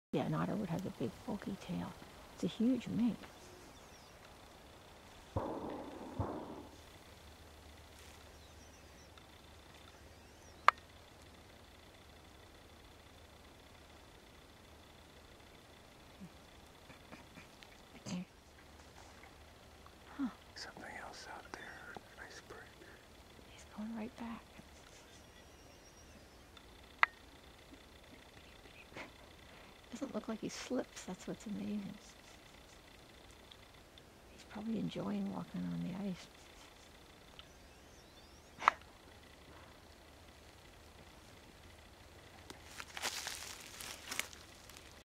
Yeah, an otter would have a big bulky tail. It's a huge mink. Huh, Something else out there. Iceberg. he's going right back. Doesn't look like he slips. That's what's amazing. He's probably enjoying walking on the ice.